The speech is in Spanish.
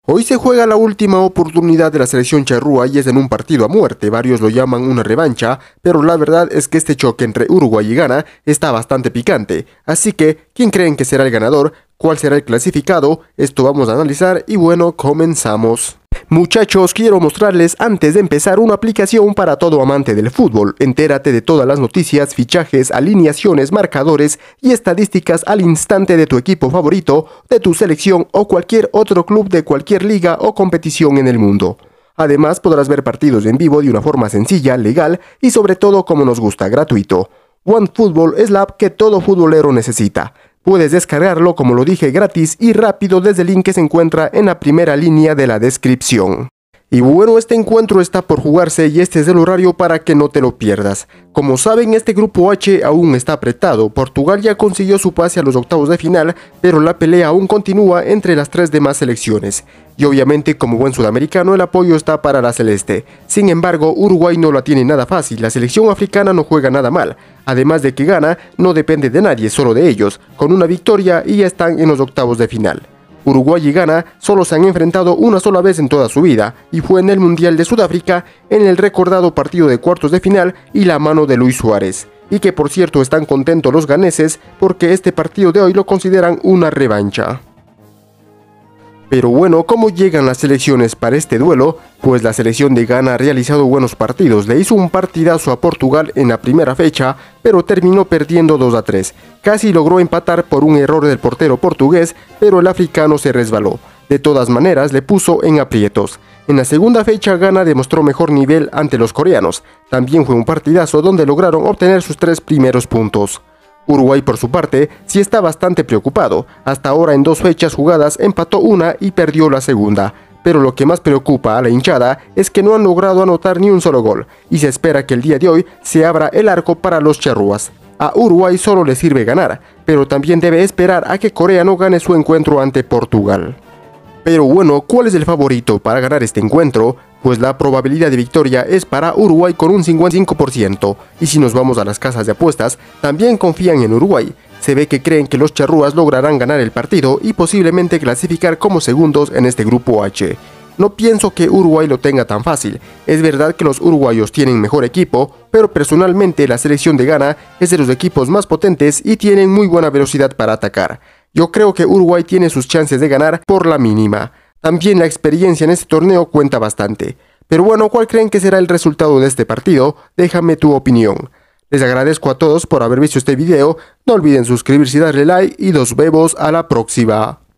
Hoy se juega la última oportunidad de la selección charrúa y es en un partido a muerte, varios lo llaman una revancha, pero la verdad es que este choque entre Uruguay y Ghana está bastante picante, así que, ¿quién creen que será el ganador? ¿Cuál será el clasificado? Esto vamos a analizar y bueno, comenzamos. Muchachos, quiero mostrarles antes de empezar una aplicación para todo amante del fútbol. Entérate de todas las noticias, fichajes, alineaciones, marcadores y estadísticas al instante de tu equipo favorito, de tu selección o cualquier otro club de cualquier liga o competición en el mundo. Además, podrás ver partidos en vivo de una forma sencilla, legal y sobre todo como nos gusta, gratuito. OneFootball es la app que todo futbolero necesita. Puedes descargarlo, como lo dije, gratis y rápido desde el link que se encuentra en la primera línea de la descripción. Y bueno, este encuentro está por jugarse y este es el horario para que no te lo pierdas. Como saben, este grupo H aún está apretado. Portugal ya consiguió su pase a los octavos de final, pero la pelea aún continúa entre las tres demás selecciones. Y obviamente, como buen sudamericano, el apoyo está para la celeste. Sin embargo, Uruguay no la tiene nada fácil, la selección africana no juega nada mal. Además de que Ghana no depende de nadie, solo de ellos. Con una victoria y ya están en los octavos de final. Uruguay y Ghana solo se han enfrentado una sola vez en toda su vida, y fue en el Mundial de Sudáfrica, en el recordado partido de cuartos de final y la mano de Luis Suárez. Y que por cierto están contentos los ganeses porque este partido de hoy lo consideran una revancha. Pero bueno, ¿cómo llegan las selecciones para este duelo? Pues la selección de Ghana ha realizado buenos partidos, le hizo un partidazo a Portugal en la primera fecha, pero terminó perdiendo 2-3. Casi logró empatar por un error del portero portugués, pero el africano se resbaló. De todas maneras, le puso en aprietos. En la segunda fecha, Ghana demostró mejor nivel ante los coreanos. También fue un partidazo donde lograron obtener sus 3 primeros puntos. Uruguay, por su parte, sí está bastante preocupado. Hasta ahora en 2 fechas jugadas empató una y perdió la segunda. Pero lo que más preocupa a la hinchada es que no han logrado anotar ni un solo gol, y se espera que el día de hoy se abra el arco para los charrúas. A Uruguay solo le sirve ganar, pero también debe esperar a que Corea no gane su encuentro ante Portugal. Pero bueno, ¿cuál es el favorito para ganar este encuentro? Pues la probabilidad de victoria es para Uruguay con un 55%, y si nos vamos a las casas de apuestas, también confían en Uruguay. Se ve que creen que los charrúas lograrán ganar el partido y posiblemente clasificar como segundos en este grupo H. No pienso que Uruguay lo tenga tan fácil. Es verdad que los uruguayos tienen mejor equipo, pero personalmente la selección de Ghana es de los equipos más potentes y tienen muy buena velocidad para atacar. Yo creo que Uruguay tiene sus chances de ganar por la mínima. También la experiencia en este torneo cuenta bastante. Pero bueno, ¿cuál creen que será el resultado de este partido? Déjame tu opinión. Les agradezco a todos por haber visto este video, no olviden suscribirse y darle like y nos vemos a la próxima.